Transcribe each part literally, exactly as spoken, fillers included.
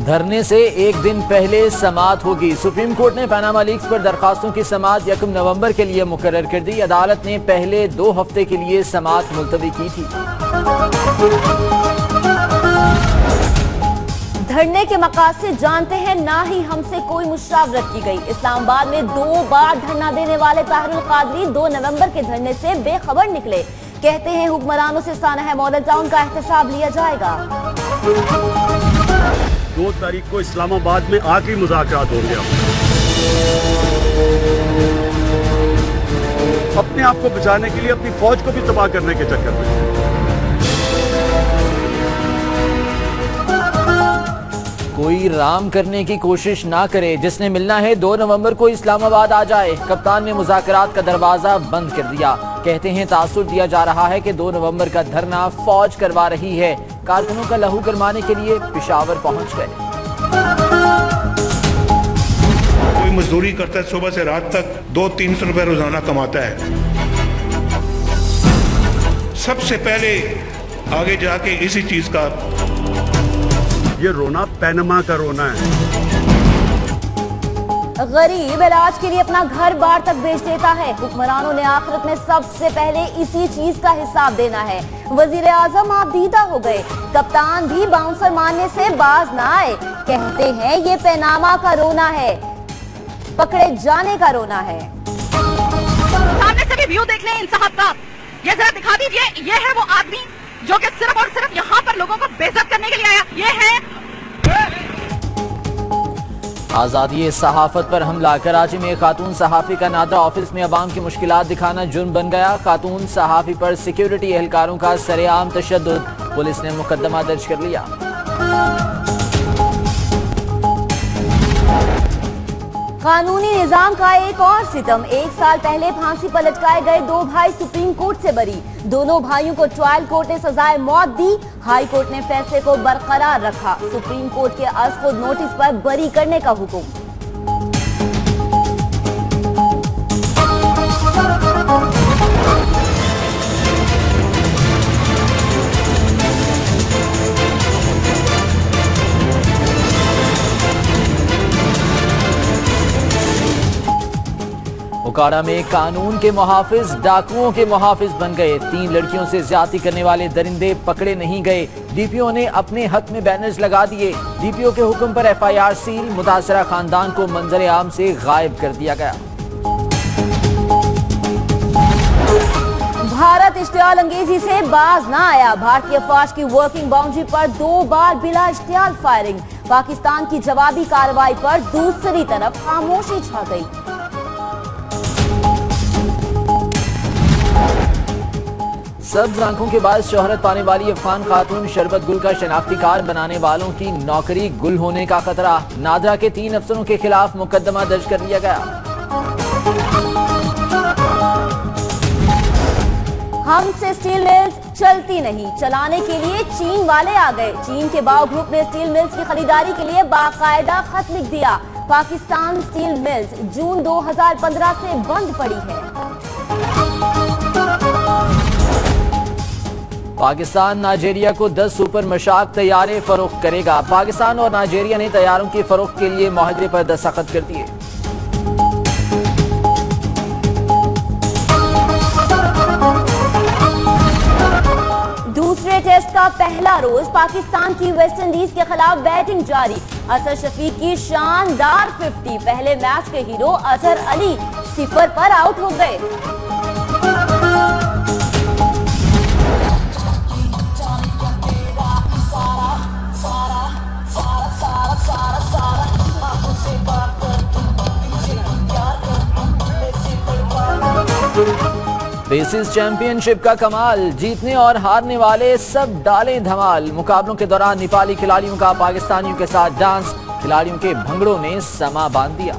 धरने से एक दिन पहले समाअत होगी। सुप्रीम कोर्ट ने पनामा लीक्स पर दरखास्तों की समाअत यकम नवंबर के लिए मुकर्रर कर दी। अदालत ने पहले दो हफ्ते के लिए समाअत मुलतवी की थी। धरने के मकासद जानते हैं, ना ही हमसे कोई मुशावरत की गई। इस्लामाबाद में दो बार धरना देने वाले ताहिरुल कादरी दो नवंबर के धरने से बेखबर निकले। कहते हैं हुक्मरानों से सानह मॉडल टाउन का एहतसाब लिया जाएगा। दो तारीख को इस्लामाबाद में आखिरी मुज़ाकरात होंगे। अपने आप को बचाने के लिए अपनी फौज को भी तबाह करने के चक्कर में कोई राम करने की कोशिश ना करे। जिसने मिलना है दो नवंबर को इस्लामाबाद आ जाए। कप्तान ने मुज़ाकरात का दरवाजा बंद कर दिया। कहते हैं तासुर दिया जा रहा है कि दो नवंबर का धरना फौज करवा रही है। कारकुनों का लहू गरमाने के लिए पेशावर पहुंच गए। कोई मजदूरी करता है सुबह से रात तक, दो तीन सौ रुपए रोजाना कमाता है। सबसे पहले आगे जाके इसी चीज का ये रोना पनामा का रोना है। गरीब इलाज के लिए अपना घर बार तक बेच देता है। हुक्मरानों ने आखिरत में सबसे पहले इसी चीज का हिसाब देना है। वजीर आजम आप दीदा हो गए। कप्तान भी बाउंसर मारने से बाज ना आए। कहते हैं ये पनामा का रोना है, पकड़े जाने का रोना है। सामने से भी व्यू देख लें इन साहब का, ये जरा दिखा दीजिए। ये है वो आदमी जो कि सिर्फ और सिर्फ यहाँ पर लोगों को बेइज्जत करने के लिए आया। ये है आजादी सहाफत पर हमला। कराची में खातून सहाफी का नादरा ऑफिस में अवाम की मुश्किलात दिखाना जुर्म बन गया। खातून सहाफी पर सिक्योरिटी एहलकारों का सरेआम तशद्दुद। पुलिस ने मुकदमा दर्ज कर लिया। कानूनी निजाम का एक और सितम। एक साल पहले फांसी पर लटकाए गए दो भाई सुप्रीम कोर्ट से बरी। दोनों भाइयों को ट्रायल कोर्ट ने सजाए मौत दी। हाई कोर्ट ने फैसले को बरकरार रखा। सुप्रीम कोर्ट के अज़ नोटिस पर बरी करने का हुक्म। ओकाड़ा में कानून के मुहाफिज डाकुओं के मुहाफिज बन गए। तीन लड़कियों से ज्यादती करने वाले दरिंदे पकड़े नहीं गए। डीपीओ ने अपने हक में बैनर्स लगा दिए। डीपीओ के हुक्म पर एफआईआर सील। मुतासरा खानदान को मंजर आम से गायब कर दिया गया। भारत इश्तियाल अंगेजी से बाज ना आया। भारतीय फौज की वर्किंग बाउंड्री पर दो बार बिला इश्तियाल फायरिंग। पाकिस्तान की जवाबी कार्रवाई पर दूसरी तरफ खामोशी छा गई। सब्ज आंखों के बाद शोहरत पाने वाली अफगान खातून शरबत गुल का शनाख्ती कार्ड बनाने वालों की नौकरी गुल होने का खतरा। नादरा के तीन अफसरों के खिलाफ मुकदमा दर्ज कर लिया गया। हमसे स्टील मिल्स चलती नहीं, चलाने के लिए चीन वाले आ गए। चीन के बाओ ग्रुप ने स्टील मिल्स की खरीदारी के लिए बाकायदा खत लिख दिया। पाकिस्तान स्टील मिल्स जून दो हजार पंद्रह से बंद पड़ी है। पाकिस्तान नाइजीरिया को दस सुपर मशाक तैयारे फरोख्त करेगा। पाकिस्तान और नाइजीरिया ने तैयारों की फरोख्त के लिए मुआहदे पर दस्तखत कर दिए। दूसरे टेस्ट का पहला रोज पाकिस्तान की वेस्टइंडीज के खिलाफ बैटिंग जारी। असर शफीक की शानदार फिफ्टी। पहले मैच के हीरो अजहर अली सिफर पर आउट हो गए। बेसिस चैंपियनशिप का कमाल। जीतने और हारने वाले सब डाले धमाल। मुकाबलों के दौरान नेपाली खिलाड़ियों का पाकिस्तानियों के साथ डांस। खिलाड़ियों के भंगड़ों ने समा बांध दिया।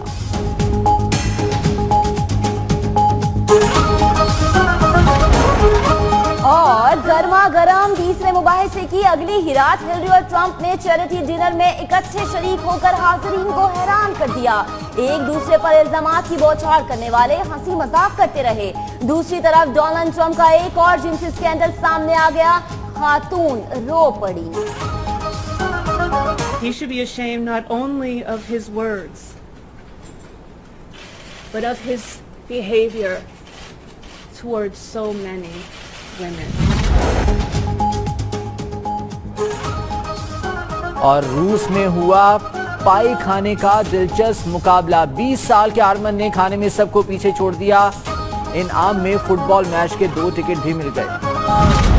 और गर्मा गर्म तीसरे मुबाहिसे की अगली हिरात। हिलरी और ट्रंप ने चैरिटी डिनर में इकट्ठे शरीक होकर हाज़रीन को हैरान कर दिया। एक दूसरे पर इल्जामात की बौछार करने वाले हंसी मजाक करते रहे। दूसरी तरफ डोनाल्ड ट्रंप का एक और जिनसी स्कैंडल सामने आ गया। खातून रो पड़ी। He should be ashamed not only of his words, but of his behavior towards so many women. और रूस में हुआ पाई खाने का दिलचस्प मुकाबला। बीस साल के आर्मन ने खाने में सबको पीछे छोड़ दिया। इनाम में फुटबॉल मैच के दो टिकट भी मिल गए।